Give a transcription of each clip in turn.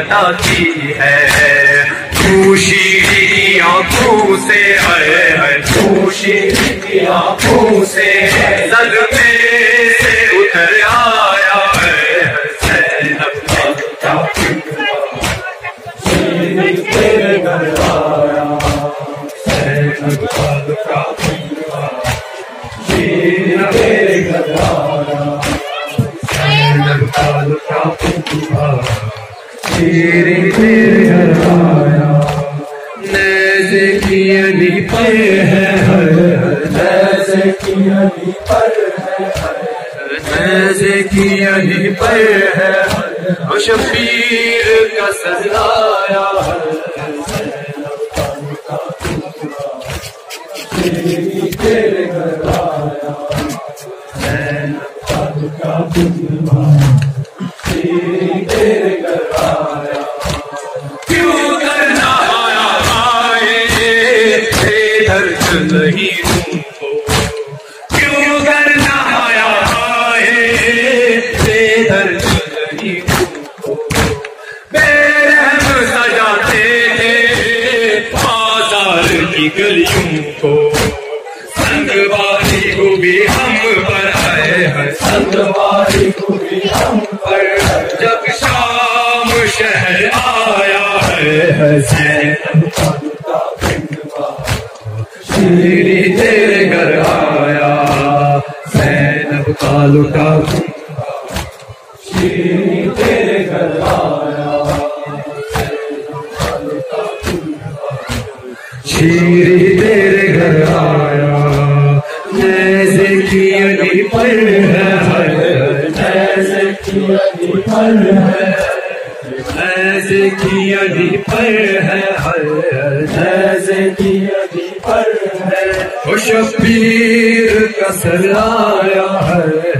बताती है। तू शीरी की आंखों से है, तू शीरी की आंखों से सदमे से उतर आया है। ज़ैनब का तेरे घर आया, ज़ैनब का तेरे घर आया, ज़ैनब का तेरे घर आया। नैज़े की अली पर है, नैज़े की अली पर है, नैज़े की अली पर है, और शबीर का सजाया है। तेरे घर आया, ज़ैनब का तेरे घर आया। क्यों करना आया आए इधर नहीं तुमको, क्यों करना आया आए इधर नहीं तुमको। बेरहम सजाते थे बाजार की गलियों को, संगवारी को भी हम पर आए, संगवारी को भी हम पर। जब शाम शहर आया है, ज़ैनब शीरी तेरे घर आया, ज़ैनब का लुटा शीरी तेरे घर आया, शीरी तेरे घर आया। नैज़े की अली पर है, नैज़े की अली पर है, नैज़े की अली पर है, नैज़े की अली पर है, वो शबीर का सलाया है।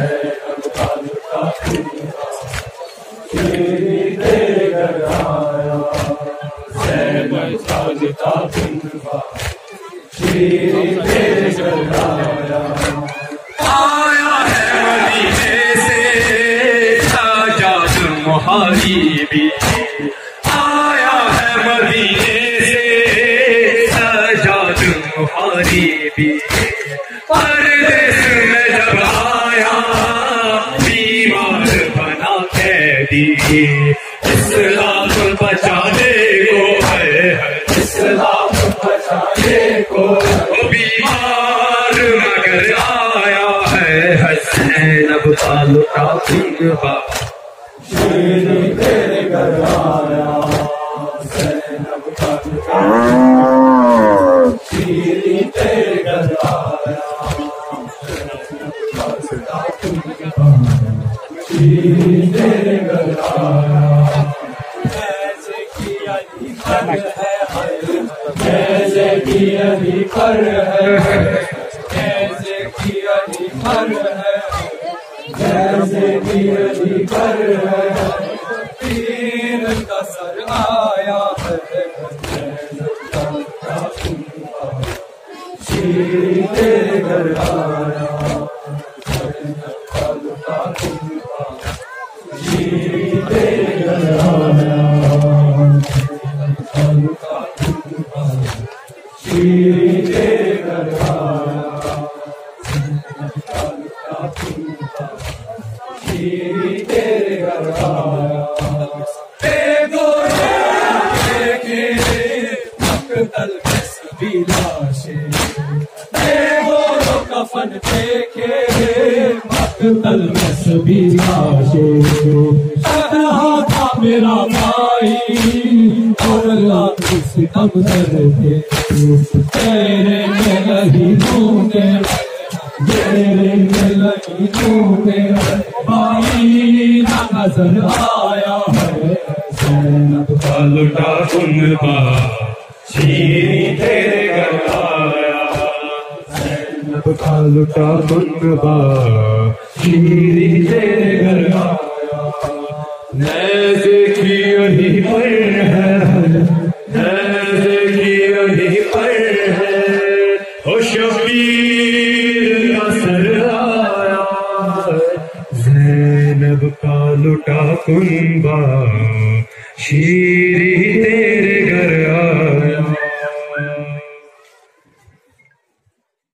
शीरी तेरे घर आया, ज़ैनब का शीरी तेरे घर आया। आया है मदीने से सजाद मुहारिबी, आया है मदीने से सजाद मुहारिबी। परदेस में जब आया बीमार बना कैदी, इस्लाम बचाने को है, इस्लाम बचाने को बीमार मगर आया है। ज़ैनब का लुटा खुनबा शीरी तेरे घर आया, ज़ैनब का शीरी तेरे घर आया, शीरी तेरे घर आया। नैज़े की अली पर है, नैज़े की अली पर है, नैज़े की अली पर है, नैज़े की अली पर है। पीर का सर आया है, शीरी तेरे घर आया, शीरी तेरे घर आया, शीरी तेरे घर आया, शीरी तेरे घर आया। देखे मक़तल में सभी लाशें, कफन देखे मक़तल में सभी लाशें। रहा था मेरा भाई और लाखों सितम करते, तेरे में लगी तूने, तेरे में लगी तूने, भाई ना नजर आया है। ज़ैनब का लुटा खुनबा शीरी तेरे घर आया, ज़ैनब का लुटा खुनबा शीरी तेरे घर आया। नैज़े की अली पर है, नैज़े की अली पर है, ओ शबीर का सर आया। ज़ैनब का लुटा खुनबा शीरी